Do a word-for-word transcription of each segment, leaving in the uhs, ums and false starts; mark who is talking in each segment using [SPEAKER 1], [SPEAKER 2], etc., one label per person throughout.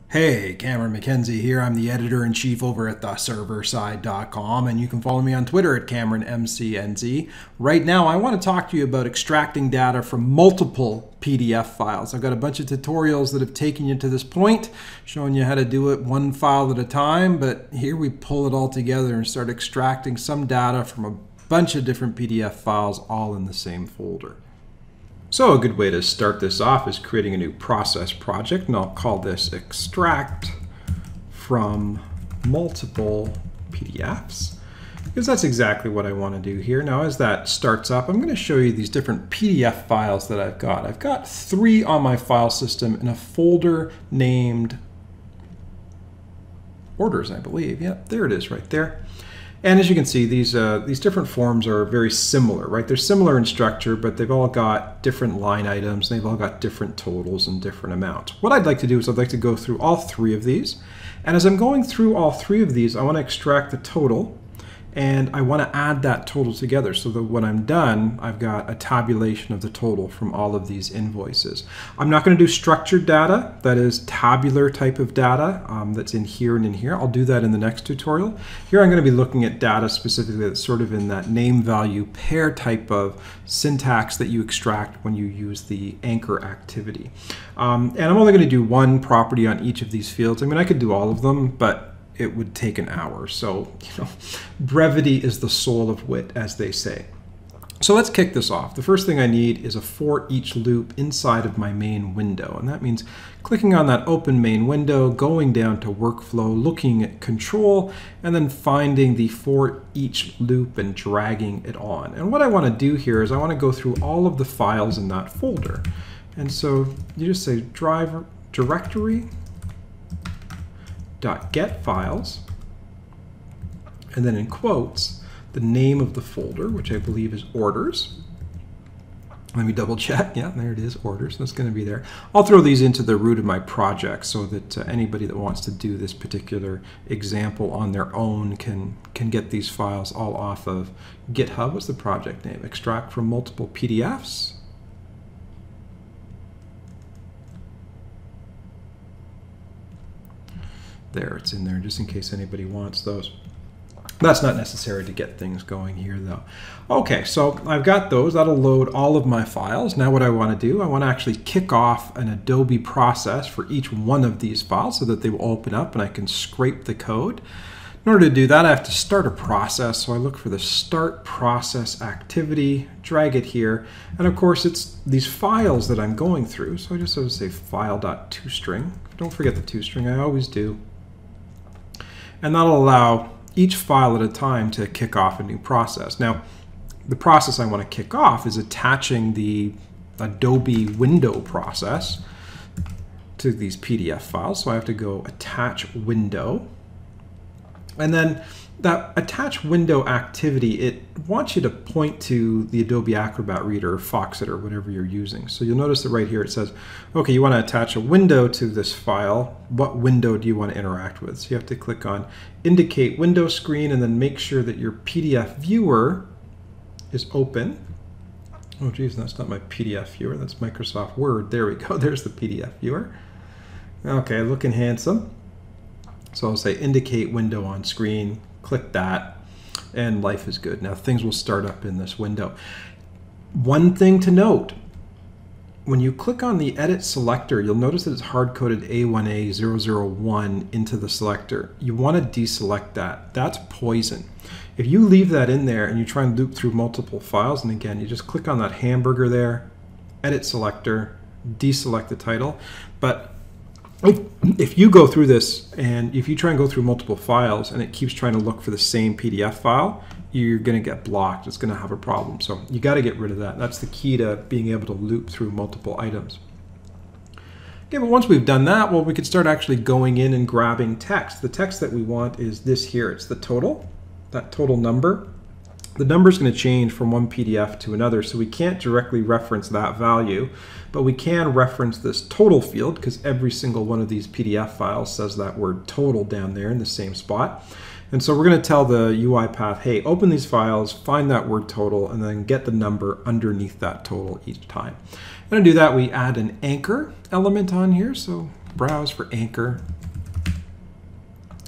[SPEAKER 1] Hey, Cameron McKenzie here. I'm the editor-in-chief over at the server side dot com, and you can follow me on Twitter at Cameron M C N Z. Right now, I want to talk to you about extracting data from multiple P D F files. I've got a bunch of tutorials that have taken you to this point, showing you how to do it one file at a time, but here we pull it all together and start extracting some data from a bunch of different P D F files all in the same folder. So a good way to start this off is creating a new process project, and I'll call this extract from multiple P D Fs, because that's exactly what I want to do here. Now as that starts up, I'm going to show you these different P D F files that I've got. I've got three on my file system in a folder named orders, I believe. Yep, there it is right there. And as you can see, these, uh, these different forms are very similar, right? They're similar in structure, but they've all got different line items. They've all got different totals and different amounts. What I'd like to do is I'd like to go through all three of these. And as I'm going through all three of these, I want to extract the total, and I want to add that total together so that when I'm done, I've got a tabulation of the total from all of these invoices. I'm not going to do structured data, that is tabular type of data um, that's in here and in here. I'll do that in the next tutorial. Here I'm going to be looking at data specifically that's sort of in that name value pair type of syntax that you extract when you use the anchor activity. Um, and I'm only going to do one property on each of these fields. I mean, I could do all of them, but it would take an hour. So, you know, brevity is the soul of wit, as they say. So let's kick this off. The first thing I need is a for each loop inside of my main window. And that means clicking on that open main window, going down to workflow, looking at control, and then finding the for each loop and dragging it on. And what I want to do here is I want to go through all of the files in that folder. And so you just say driver directory dot get files, and then in quotes the name of the folder, which I believe is orders. Let me double check. Yeah, there it is, orders. That's going to be there. I'll throw these into the root of my project so that uh, anybody that wants to do this particular example on their own can can get these files all off of GitHub. What's the project name? Extract from multiple P D Fs. There, it's in there just in case anybody wants those. That's not necessary to get things going here though. Okay, so I've got those. That'll load all of my files. Now what I want to do, I want to actually kick off an Adobe process for each one of these files so that they will open up and I can scrape the code. In order to do that, I have to start a process. So I look for the start process activity, drag it here, and of course it's these files that I'm going through. So I just have to say file.toString. Don't forget the toString, I always do. And that'll allow each file at a time to kick off a new process. Now, the process I want to kick off is attaching the Adobe window process to these P D F files. So I have to go attach window. And then that attach window activity, it wants you to point to the Adobe Acrobat Reader or Foxit or whatever you're using. So you'll notice that right here it says, okay, you want to attach a window to this file. What window do you want to interact with? So you have to click on Indicate Window Screen and then make sure that your P D F viewer is open. Oh geez, that's not my P D F viewer, that's Microsoft Word. There we go, there's the P D F viewer. Okay, looking handsome. So I'll say indicate window on screen, click that, and life is good. Now things will start up in this window. One thing to note, when you click on the edit selector, you'll notice that it's hard-coded A one A zero zero one into the selector. You want to deselect that. That's poison. If you leave that in there and you try and loop through multiple files, and again, you just click on that hamburger there, edit selector, deselect the title, but If, if you go through this and if you try and go through multiple files and it keeps trying to look for the same P D F file, you're going to get blocked. It's going to have a problem. So you got to get rid of that. That's the key to being able to loop through multiple items. Okay, but once we've done that, well, we could start actually going in and grabbing text. The text that we want is this here. It's the total, that total number. The number is going to change from one P D F to another, so we can't directly reference that value, but we can reference this total field because every single one of these P D F files says that word total down there in the same spot. And so we're going to tell the UiPath, hey, open these files, find that word total, and then get the number underneath that total each time. And to do that, we add an anchor element on here. So browse for anchor,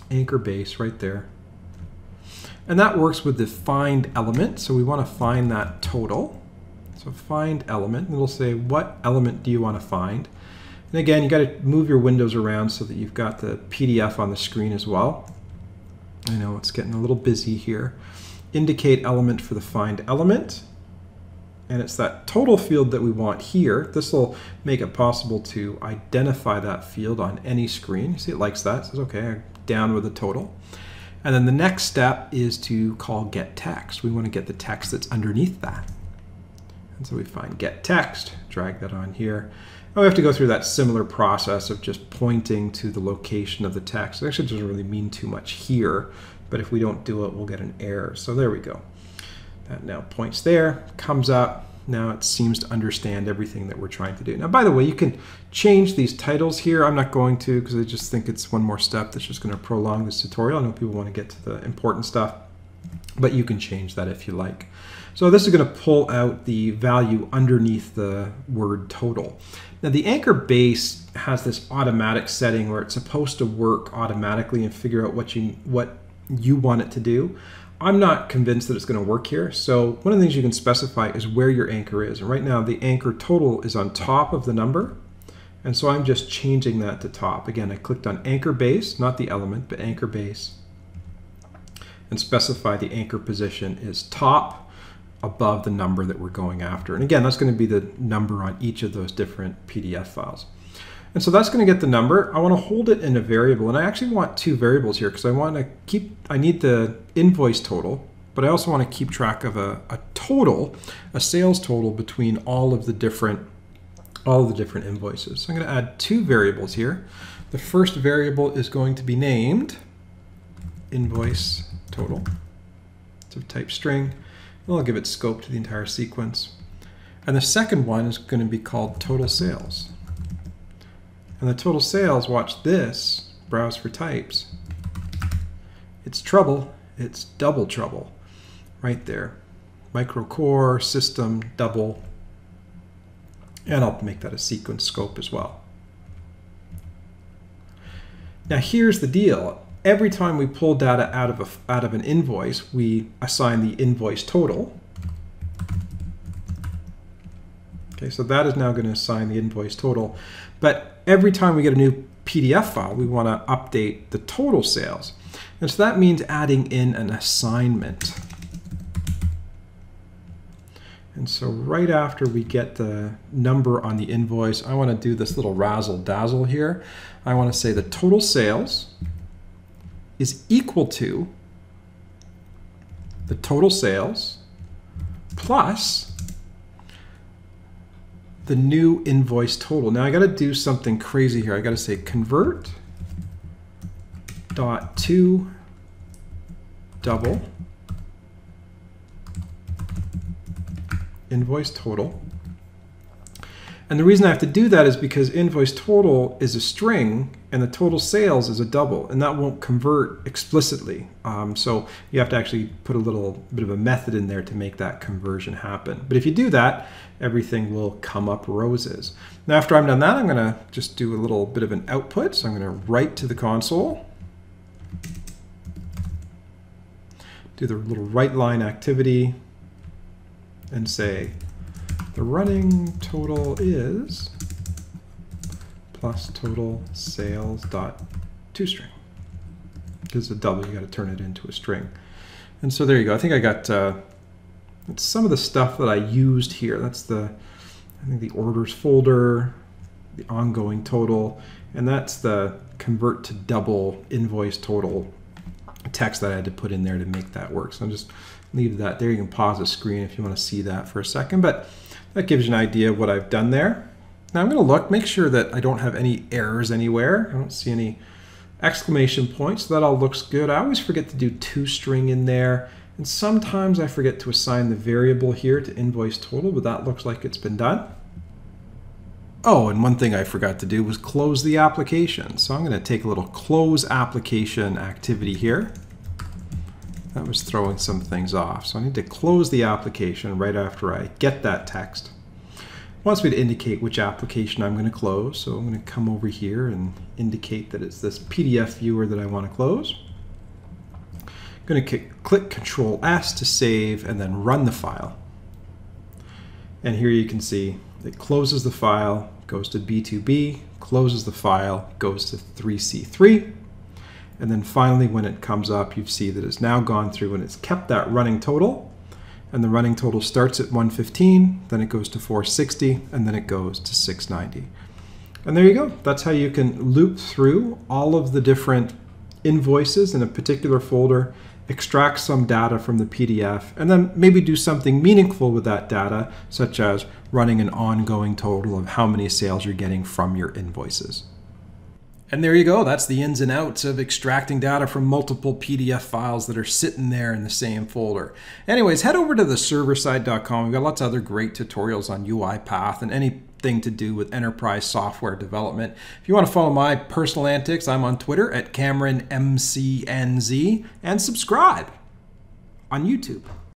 [SPEAKER 1] anchor base right there. And that works with the find element. So we want to find that total. So find element, and it'll say what element do you want to find. And again, you got to move your windows around so that you've got the P D F on the screen as well. I know it's getting a little busy here. Indicate element for the find element. And it's that total field that we want here. This will make it possible to identify that field on any screen. You see it likes that. It says, okay, I'm down with the total. And then the next step is to call get text. We want to get the text that's underneath that. And so we find get text, drag that on here. And we have to go through that similar process of just pointing to the location of the text. It actually doesn't really mean too much here, but if we don't do it, we'll get an error. So there we go. That now points there, comes up. Now it seems to understand everything that we're trying to do. Now, by the way, you can change these titles here. I'm not going to because I just think it's one more step that's just going to prolong this tutorial. I know people want to get to the important stuff, but you can change that if you like. So this is going to pull out the value underneath the word total. Now the anchor base has this automatic setting where it's supposed to work automatically and figure out what you, what you want it to do. I'm not convinced that it's going to work here. So one of the things you can specify is where your anchor is. And right now the anchor total is on top of the number. And so I'm just changing that to top. Again, I clicked on anchor base, not the element, but anchor base. And specify the anchor position is top above the number that we're going after. And again, that's going to be the number on each of those different P D F files. And so that's going to get the number. I want to hold it in a variable, and I actually want two variables here because I want to keep, I need the invoice total, but I also want to keep track of a, a total, a sales total between all of the different, all of the different invoices. So I'm going to add two variables here. The first variable is going to be named invoice total. It's a type string. And I'll give it scope to the entire sequence. And the second one is going to be called total sales. And the total sales, watch this, browse for types. It's trouble, it's double trouble, right there. Micro core, system, double, and I'll make that a sequence scope as well. Now here's the deal. Every time we pull data out of, a, out of an invoice, we assign the invoice total. Okay, so that is now going to assign the invoice total. But every time we get a new P D F file, we want to update the total sales. And so that means adding in an assignment. And so right after we get the number on the invoice, I want to do this little razzle dazzle here. I want to say the total sales is equal to the total sales plus the new invoice total. Now I got to do something crazy here. I got to say convert dot to double invoice total. And the reason I have to do that is because invoice total is a string and the total sales is a double, and that won't convert explicitly. Um, so you have to actually put a little bit of a method in there to make that conversion happen. But if you do that, everything will come up roses. Now after I'm done that, I'm gonna just do a little bit of an output. So I'm gonna write to the console, do the little write line activity, and say, the running total is plus total sales dot toString. Because it's a double, you got to turn it into a string. And so there you go. I think I got uh, some of the stuff that I used here. That's the, I think the orders folder, the ongoing total, and that's the convert to double invoice total text that I had to put in there to make that work. So I'll just leave that there. You can pause the screen if you want to see that for a second, but that gives you an idea of what I've done there. Now I'm going to look, make sure that I don't have any errors anywhere. I don't see any exclamation points, so that all looks good. I always forget to do toString in there, and sometimes I forget to assign the variable here to invoice total, but that looks like it's been done. Oh, and one thing I forgot to do was close the application. So I'm going to take a little close application activity here. That was throwing some things off. So I need to close the application right after I get that text. wants me to indicate which application I'm going to close. So I'm going to come over here and indicate that it's this P D F viewer that I want to close. I'm going to click Control S to save and then run the file. And here you can see it closes the file, goes to B two B, closes the file, goes to three C three. And then finally, when it comes up, you see that it's now gone through and it's kept that running total. And the running total starts at one fifteen, then it goes to four sixty, and then it goes to six ninety. And there you go. That's how you can loop through all of the different invoices in a particular folder, extract some data from the P D F, and then maybe do something meaningful with that data, such as running an ongoing total of how many sales you're getting from your invoices. And there you go. That's the ins and outs of extracting data from multiple P D F files that are sitting there in the same folder. Anyways, head over to the server side dot com. We've got lots of other great tutorials on UiPath and anything to do with enterprise software development. If you want to follow my personal antics, I'm on Twitter at Cameron M C N Z, and subscribe on YouTube.